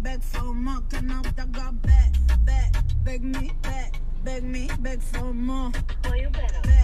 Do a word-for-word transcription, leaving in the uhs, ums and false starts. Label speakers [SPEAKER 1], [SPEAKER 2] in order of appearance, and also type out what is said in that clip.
[SPEAKER 1] beg for more. Can I got back, back, beg me, back, beg me, beg for more.
[SPEAKER 2] Boy, you better.
[SPEAKER 1] Back.